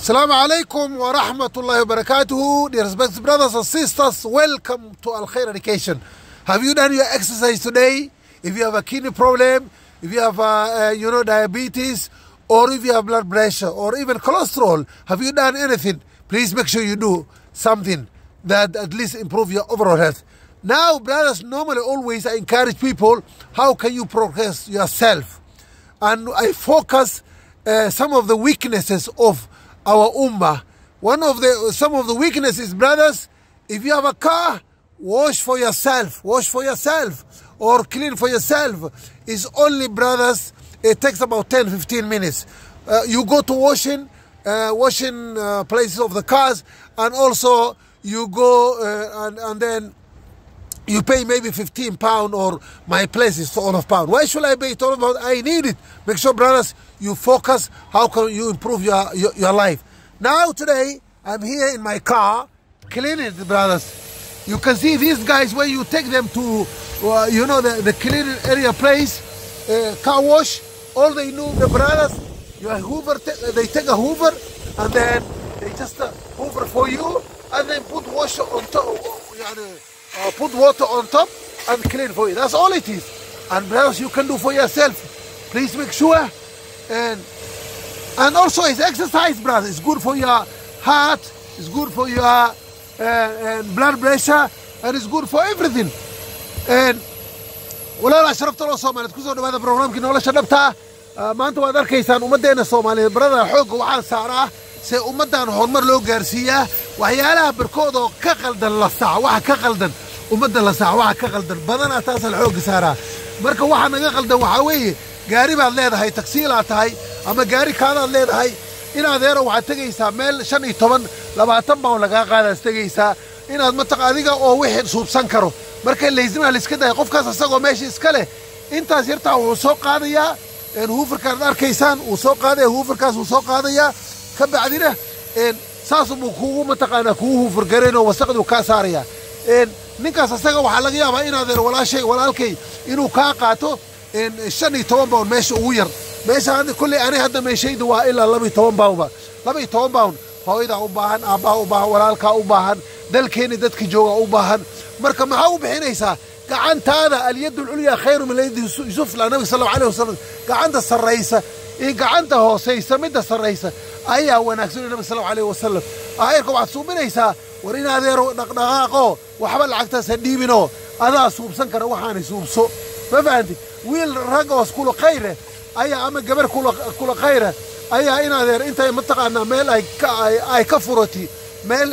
Assalamu alaikum wa rahmatullahi wa barakatuhu. Dear respected brothers and sisters, welcome to Al Khair Education. Have you done your exercise today? If you have a kidney problem, if you have diabetes, or if you have blood pressure, or even cholesterol, have you done anything? Please make sure you do something that at least improve your overall health. Now, brothers, normally always I encourage people, how can you progress yourself? And I focus some of the weaknesses of our ummah. Some of the weaknesses, brothers, if you have a car, wash for yourself, or clean for yourself. It's only, brothers, it takes about 10-15 minutes. You go to washing places of the cars, and also you go and then you pay maybe £15, or my place is £12. Why should I pay £12? I need it. Make sure, brothers, you focus. How can you improve your life? Now today, I'm here in my car, cleaning it, brothers. You can see these guys when you take them to, the cleaning area place, car wash. All they know, the brothers, they take a hoover, and then they just hoover for you, and then put wash on top. Put water on top and clean for you. That's all it is. And brothers, you can do for yourself. Please make sure. And also it's exercise, brothers. It's good for your heart. It's good for your blood pressure. And it's good for everything. And walaal ashrafta loo Soomaaliyeed ku soo dhawaada barnaamijka nolosha dhabta maanta waad arkaysaan ummadeena Soomaaliyeed brother xoog waxaan saaraa si ummadan horumar loo gaarsiiyaa waxyaalaha barkood oo ka qaldan la sax waxa ka qaldan ummadda la sax waxa ka qaldan badana taas la xoog saaraa marka waxa naga qaldan waxa weeye gaari baad leedahay taksiila tahay ama gaari kaada leedahay inaad heero waxa tagaysaa meel 15 20 baan laga qaadaas tagaysaa inaad mataqaadiga oo wixii suubsan karo marka leeysimaa la iska day qofkaas asagoo meesha iska leh intaas yartaa uu soo qaadaya hoofarkaad arkaysaan uu soo qaadaya hoofarkaas uu soo qaadaya ka bacdina saasu buu kuugu mataqaana kuugu hoofargareeno wasaqdu ka saaraya ninkaas asaga waxa laga yaabaa inaad walaalkay inuu ka qaato 15 pound meesha ugu yar meesha hadda kulli ani hadda meeshaydu waa ilaa 12 pound hooyada u baahan aabbaha u baahan walaalka u baahan dalkeena dadka jooga u baahan marka maxaa u bixinaysaa gacantaada aliyad ulya khayru min yadi yusuf la nabi sallallahu alayhi wasallam gacanta sarraysa gacanta hooseysa mid sarraysa ayaa wanaagsan nabi sallallahu alayhi wasallam ayirka waxa suubinaysaa war in adeero dhaqdhaqaaqo waxba lacagtaas dhiibino adaa suubsan kara waxaan suubso ma fahanti wiil rag oo isku khayr ayaa ama gabar kula khayr ayaa in adeer intay mataqaana meel ay ka furati meel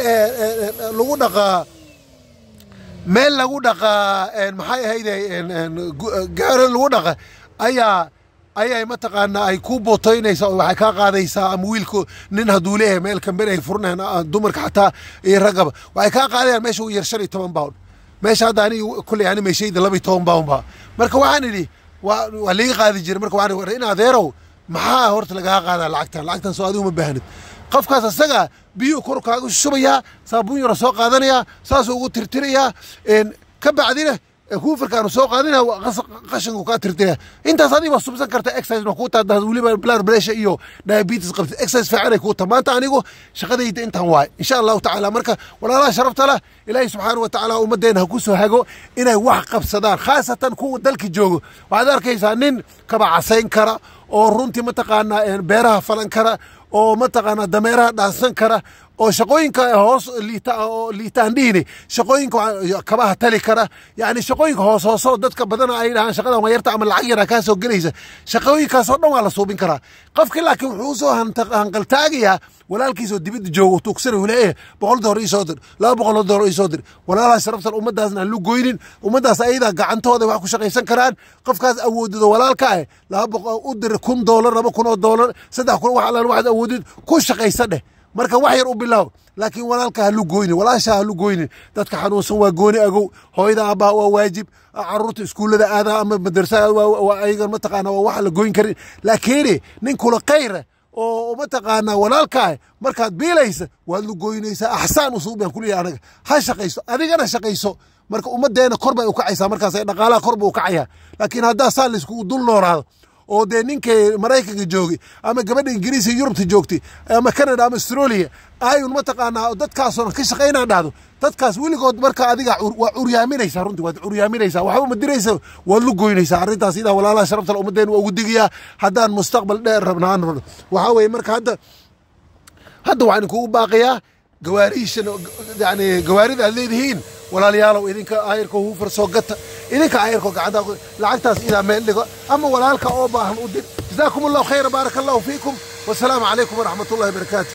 lagu dhaqa maxay ahaydee gaari lagu dhaqa ayaa mataqaana ay ku bootaynaysaa oo waxay ka qaadaysaa ama wiilku nin haduu leeyahay meel kambeer ay furnaan dumarka xataa iyo ragaba waxay ka qaadayaan meesha uu yar 15 pound meesha hadda ani kulli yani meeshayda 12 pound ba marka waxaan idhi waa liiga qaadi jiray marka waxaan in adeerow maxaa horta laga qaadaa lacagtan soo adigu ma baahnid qofkaas asaga biyo kor kaaga shubaya saabuun yar soo qaadanaya saas ugu tirtiraya ka bacdina hoofarkaan soo qaadanaya qashanku ka tirtiraya intaas adiga subsan karta exercise ku taada waliba blood pressure iyo diabetes qabta exercise fiican ay ku tamaanta anigu shaqadayda intaan waay insha Allah taala marka walaalaha sharafta lah ilaahay subhanahu wa taala ummadeena ku soo hago inay wax qabsadaan khaasatan kuwa dalka joogo waxaad arkaysaa nin kaba casayn kara oo runtii mataqaana beeraha falan kara oo mataqaana dameeraha dhaansan kara oo shaqooyinka hoos liitaan dhihine shaqooyinka kabaha tali kara yani shaqooyinka hoos dadka badan ay dhahan shaqada wayarta ama lacag yar ka soo galaysa shaqooyinkaas oo dhan waa la suubin karaa qofkii laakiin wuxuu soo hanqaltaagaya walaalkiisoo dibadda joogo tuugsan uu leeyahay $100 ii soo dir $200 ii soo dir walaalaha sharaftan ummadaasna lu goynin ummadaas ayada gacantooda wax ku shaqaysan karaan qofkaas awoodida walaalka ah $200 u dir $1,000 $2,000 $3,000 wax alla wax awoodid ku shaqaysan dheh marka wax yar u bilaaw laakiin walaalka ha lu goynin walaasha ha lu goynin dadka xanuunsan waa gooni agow hooyada aabbaha waa waajib carruurta iskuulada aada ama madrasada waa ayaga mataqaana waa wax la goyn karin laakiin nin kula khayr oo mataqaana walaalka markaad biilaysa waad lu goynaysaa ahsaan usuuban kulliya anaga ha shaqayso adigana shaqayso marka ummadeena kor bay u kacaysaa markaas ay dhaqaalaha kor buu u kacaya laakiin hadda saan isku dul noolaado oo dee ninkay Maraykanka joogay ama gabadha Ingiriiska Yurubta joogtay ama Canada ama Australia ayun mataqaanaa dadkaasoo ka shaqeynaa dhahdo dadkaas weligood marka adiga waa uryaaminaysa runtii waa uryaaminaysa waxba ma diraysa waa lu goynaysa arintaas ida walaalaha sharafta ummadeena ugu digiya hadaan mustaqbal dheer rabnaan waxa way marka hadda waxaan kugu baaqiyaa gawaariishan yani gawaarida aad leedihiin walaalayaalow idinka ayirka uu farsoo gata idinka ayirka gacanta lacagtaas ila meel dhigo ama walaalka oo baahan u dir jazaakumullahu khayran barakallahu fiikum wasalaamu calaykum waraxmatullahi wabarakaatuh